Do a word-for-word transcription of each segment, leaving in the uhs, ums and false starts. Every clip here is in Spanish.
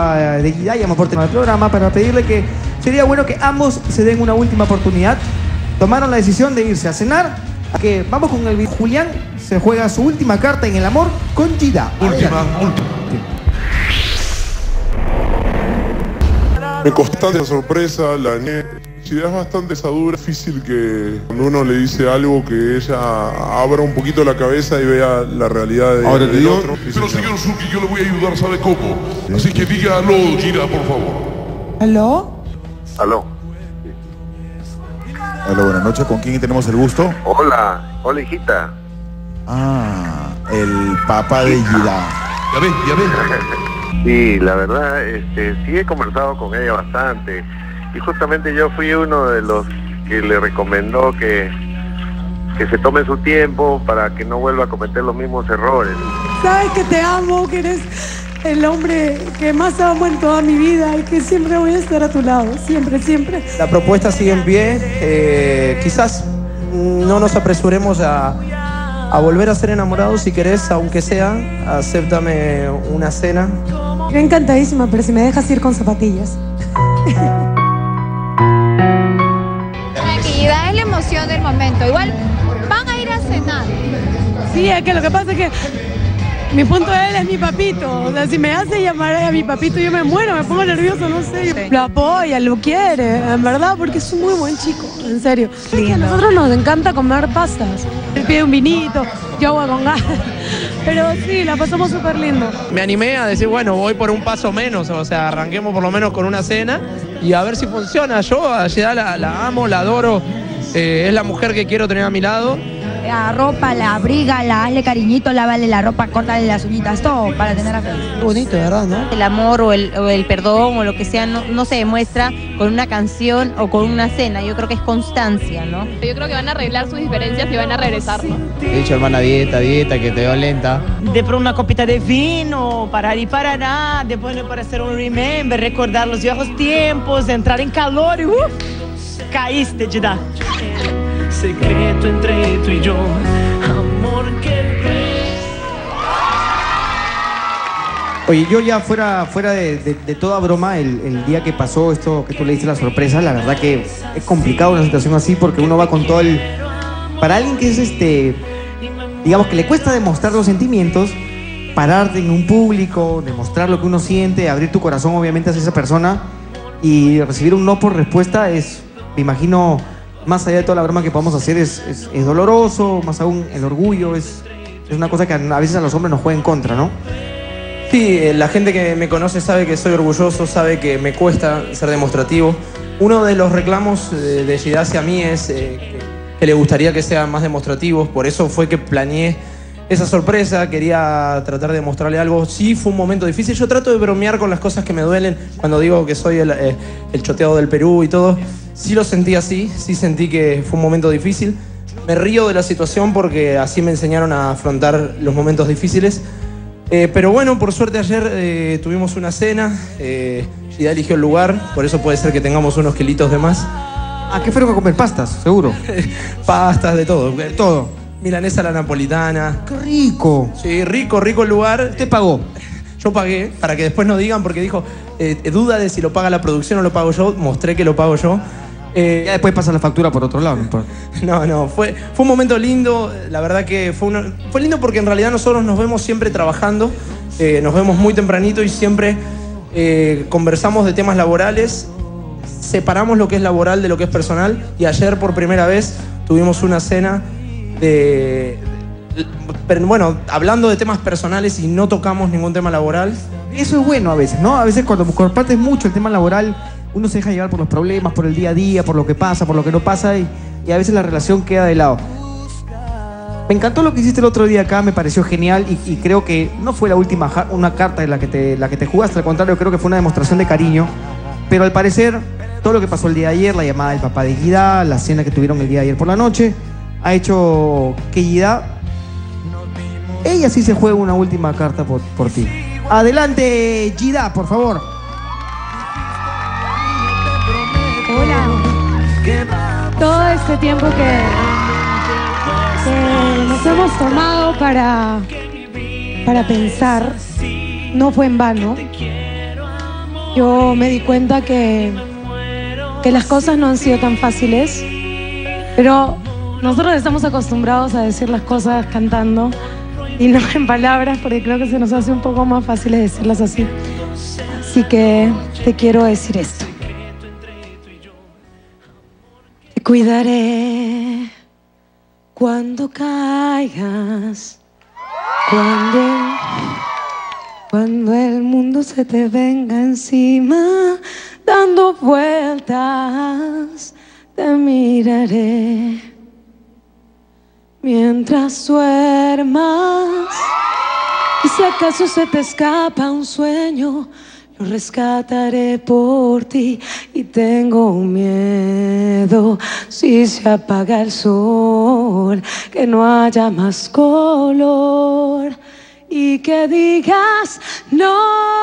de Gida, llamó por tema del programa para pedirle que sería bueno que ambos se den una última oportunidad. Tomaron la decisión de irse a cenar. Que vamos con el video. Julián se juega su última carta en el amor con Gida. Última, última. Me costó la sorpresa, la niña. Gida es bastante sadura, difícil que cuando uno le dice algo que ella abra un poquito la cabeza y vea la realidad de, Ahora, del digo, otro. pero señor Suki, yo le voy a ayudar, ¿sabe cómo? Así que diga aló, Gida, por favor. ¿Aló? Aló. Hola, buenas noches. ¿Con quién tenemos el gusto? Hola, hola hijita. Ah, el papá de Gida. Ya ves, ya ves. Sí, la verdad, este, sí he conversado con ella bastante. Y justamente yo fui uno de los que le recomendó que, que se tome su tiempo para que no vuelva a cometer los mismos errores. Sabes que te amo, que eres el hombre que más amo en toda mi vida y que siempre voy a estar a tu lado, siempre, siempre. La propuesta sigue en pie, eh, quizás no nos apresuremos a, a volver a ser enamorados. Si querés, aunque sea, acéptame una cena. Yo encantadísima, pero si me dejas ir con zapatillas. Tranquilidad es la emoción del momento. Igual van a ir a cenar. Sí, es que lo que pasa es que mi punto de él es mi papito. O sea, si me hace llamar a mi papito, yo me muero, me pongo nervioso, no sé. Sí. Lo apoya, lo quiere, en verdad, porque es un muy buen chico, en serio. Es que a nosotros nos encanta comer pastas. Él pide un vinito, yo agua con gas. Pero sí, la pasamos súper lindo. Me animé a decir, bueno, voy por un paso menos, o sea, arranquemos por lo menos con una cena y a ver si funciona. Yo a Gida la, la amo, la adoro, eh, es la mujer que quiero tener a mi lado. La ropa, la abriga, la hazle cariñito, lávale la ropa, córtale las uñitas, todo para tener a feliz. Bonito, ¿verdad, no? El amor o el, o el perdón o lo que sea no, no se demuestra con una canción o con una cena. Yo creo que es constancia, ¿no? Yo creo que van a arreglar sus diferencias y van a regresar, ¿no? He dicho, hermana, dieta, dieta, que te veo lenta. Después una copita de vino, parar y parar, después para hacer un remember, recordar los viejos tiempos, entrar en calor y uff, caíste, Gida. Secreto entre tú y yo, amor que... Oye, yo ya fuera, fuera de, de, de toda broma, el, el día que pasó esto, que tú le diste la sorpresa, la verdad que es complicado una situación así porque uno va con todo el... Para alguien que es este, digamos que le cuesta demostrar los sentimientos, pararte en un público, demostrar lo que uno siente, abrir tu corazón obviamente hacia esa persona y recibir un no por respuesta es, me imagino... Más allá de toda la broma que podamos hacer, es, es, es doloroso, más aún el orgullo, es, es una cosa que a veces a los hombres nos juega en contra, ¿no? Sí, la gente que me conoce sabe que soy orgulloso, sabe que me cuesta ser demostrativo. Uno de los reclamos de, de Gida hacia mí es eh, que, que le gustaría que sean más demostrativos, por eso fue que planeé esa sorpresa, quería tratar de mostrarle algo. Sí, fue un momento difícil, yo trato de bromear con las cosas que me duelen, cuando digo que soy el, eh, el choteado del Perú y todo. Sí lo sentí así, sí sentí que fue un momento difícil. Me río de la situación porque así me enseñaron a afrontar los momentos difíciles. Eh, pero bueno, por suerte ayer eh, tuvimos una cena, eh, Gida eligió el lugar, por eso puede ser que tengamos unos kilitos de más. ¿A qué fueron a comer? ¿Pastas? Seguro. Pastas, de todo. Todo. Milanesa a la napolitana. ¡Qué rico! Sí, rico, rico el lugar. ¿Usted pagó? Yo pagué, para que después no digan, porque dijo, eh, duda de si lo paga la producción o lo pago yo. Mostré que lo pago yo. Eh, ya después pasa la factura por otro lado, no importa. No, no, fue, fue un momento lindo. La verdad que fue, una, fue lindo porque en realidad nosotros nos vemos siempre trabajando. Eh, nos vemos muy tempranito y siempre eh, conversamos de temas laborales. Separamos lo que es laboral de lo que es personal. Y ayer por primera vez tuvimos una cena de... Pero bueno, hablando de temas personales y no tocamos ningún tema laboral. Eso es bueno a veces, ¿no? A veces cuando compartes mucho el tema laboral, uno se deja llevar por los problemas, por el día a día, por lo que pasa, por lo que no pasa y, y a veces la relación queda de lado. Me encantó lo que hiciste el otro día acá, me pareció genial y, y creo que no fue la última una carta en la que, te, la que te jugaste, al contrario, creo que fue una demostración de cariño. Pero al parecer, todo lo que pasó el día de ayer, la llamada del papá de Gida, la cena que tuvieron el día de ayer por la noche, ha hecho que Gida, ella sí se juega una última carta por, por ti. Adelante, Gida, por favor. Hola. Todo este tiempo que, que nos hemos tomado para, para pensar no fue en vano. yo me di cuenta que, que las cosas no han sido tan fáciles, pero nosotros estamos acostumbrados a decir las cosas cantando y no en palabras, porque creo que se nos hace un poco más fácil decirlas así. Así que te quiero decir esto. Te cuidaré cuando caigas, cuando, cuando el mundo se te venga encima, dando vueltas, te miraré. Mientras duermas, y si acaso se te escapa un sueño, lo rescataré por ti. Y tengo miedo si se apaga el sol, que no haya más color y que digas no.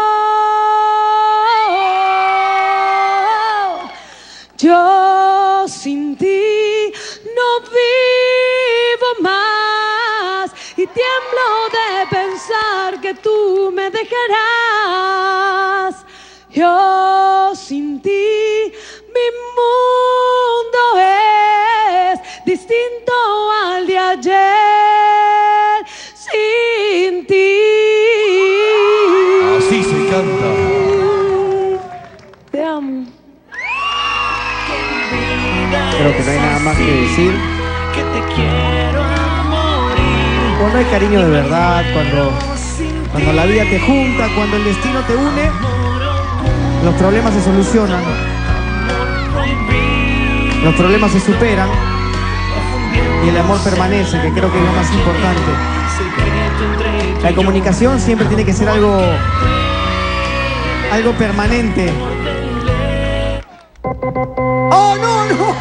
Yo sin ti no vivo más y tiemblo de pensar que tú me dejarás. Yo sin ti mi mundo es distinto al de ayer. Sin ti. Así se canta. Te amo. Creo que no hay nada más que decir. Cuando hay cariño de verdad, cuando, cuando la vida te junta, cuando el destino te une, los problemas se solucionan, los problemas se superan y el amor permanece, que creo que es lo más importante. La comunicación siempre tiene que ser algo, algo permanente. ¡Oh, no, no!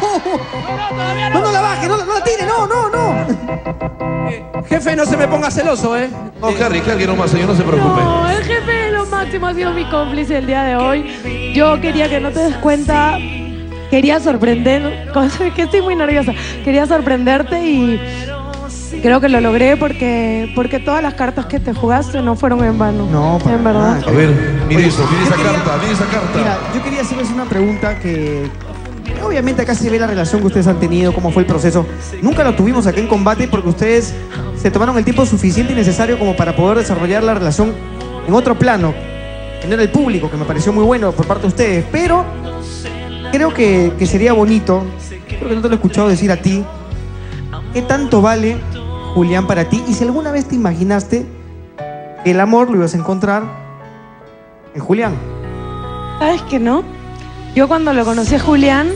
No, no la baje, no, no la tire, no, no, no. Jefe, no se me ponga celoso, ¿eh? No, Harry, Harry nomás, señor, no se preocupe. No, el jefe de lo máximo ha sido mi cómplice el día de hoy. Yo quería que no te des cuenta, quería sorprender, que estoy muy nerviosa, quería sorprenderte y creo que lo logré porque, porque todas las cartas que te jugaste no fueron en vano. No, para en verdad. nada. A ver, mire eso, mire esa quería- carta, mire esa carta. Mira, yo quería hacerles una pregunta que obviamente acá se ve la relación que ustedes han tenido, cómo fue el proceso. Nunca lo tuvimos aquí en combate porque ustedes se tomaron el tiempo suficiente y necesario como para poder desarrollar la relación en otro plano, que no era el público, que me pareció muy bueno por parte de ustedes, pero creo que, que sería bonito, creo que no te lo he escuchado decir a ti, ¿qué tanto vale Julián para ti? Y si alguna vez te imaginaste que el amor lo ibas a encontrar en Julián. ¿Sabes que no? Yo cuando lo conocí a Julián,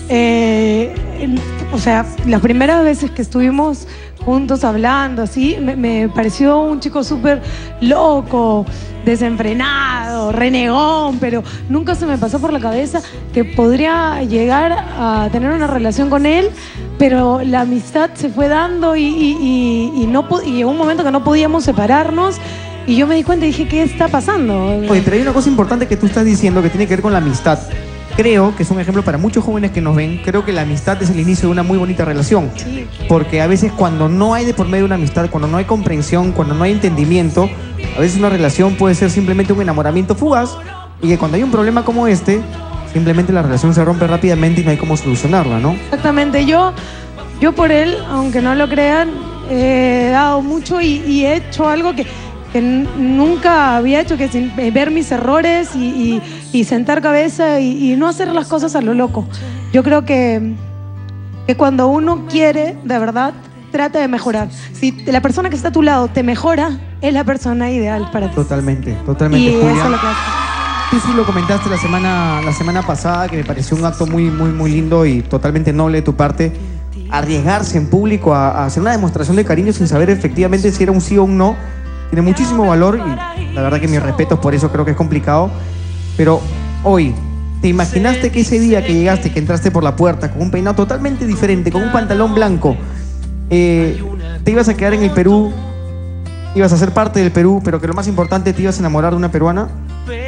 eh, en- o sea, las primeras veces que estuvimos juntos hablando, así, me, me pareció un chico súper loco, desenfrenado, renegón, pero nunca se me pasó por la cabeza que podría llegar a tener una relación con él, pero la amistad se fue dando y, y, y, y no, pu- y llegó un momento que no podíamos separarnos y yo me di cuenta y dije, ¿qué está pasando? Oye, pero hay una cosa importante que tú estás diciendo que tiene que ver con la amistad. Creo que es un ejemplo para muchos jóvenes que nos ven. Creo que la amistad es el inicio de una muy bonita relación. Sí. Porque a veces cuando no hay de por medio una amistad, cuando no hay comprensión, cuando no hay entendimiento, a veces una relación puede ser simplemente un enamoramiento fugaz y que cuando hay un problema como este, simplemente la relación se rompe rápidamente y no hay cómo solucionarla, ¿no? Exactamente, yo, yo por él, aunque no lo crean, he dado mucho y, y he hecho algo que, que n- nunca había hecho, que es in- eh, ver mis errores y, y- y sentar cabeza y, y no hacer las cosas a lo loco. Yo creo que, que cuando uno quiere, de verdad, trata de mejorar. Si la persona que está a tu lado te mejora, es la persona ideal para ti. Totalmente, totalmente. Y eso Julián. es lo que hace. Tú sí lo comentaste la semana, la semana pasada, que me pareció un acto muy, muy, muy lindo y totalmente noble de tu parte. Arriesgarse en público a, a hacer una demostración de cariño sin saber efectivamente si era un sí o un no, tiene muchísimo valor y la verdad que mis respetos por eso, creo que es complicado. Pero hoy, ¿te imaginaste que ese día que llegaste, que entraste por la puerta con un peinado totalmente diferente, con un pantalón blanco, eh, te ibas a quedar en el Perú, ibas a ser parte del Perú, pero que lo más importante, te ibas a enamorar de una peruana?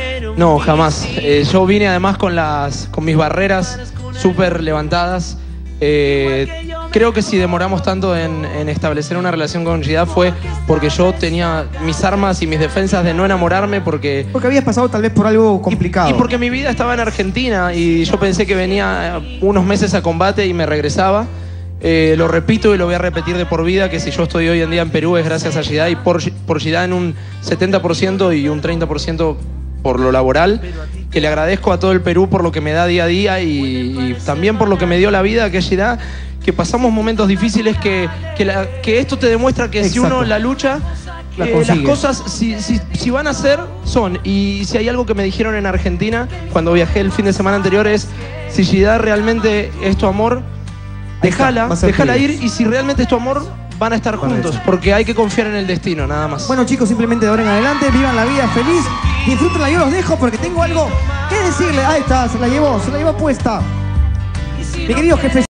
No, jamás. Eh, yo vine además con las con mis barreras súper levantadas Eh, creo que si demoramos tanto en, en establecer una relación con Jidá fue porque yo tenía mis armas y mis defensas de no enamorarme porque... Porque habías pasado tal vez por algo complicado. Y porque mi vida estaba en Argentina y yo pensé que venía unos meses a combate y me regresaba. Eh, lo repito y lo voy a repetir de por vida, que si yo estoy hoy en día en Perú es gracias a Jidá y por, por Jidá en un setenta por ciento y un treinta por ciento por lo laboral, que le agradezco a todo el Perú por lo que me da día a día y, y también por lo que me dio la vida, que es Jidá, que pasamos momentos difíciles, que, que, la, que esto te demuestra que Exacto. si uno la lucha, la eh, las cosas, si, si, si van a ser, son. Y si hay algo que me dijeron en Argentina, cuando viajé el fin de semana anterior, es si Jidá realmente es tu amor, déjala, déjala ir, y si realmente es tu amor, van a estar juntos, porque hay que confiar en el destino, nada más. Bueno, chicos, simplemente de ahora en adelante, vivan la vida feliz, disfrútenla, yo los dejo porque tengo algo que decirle. Ahí está, se la llevó, se la llevó puesta. Mi querido jefe.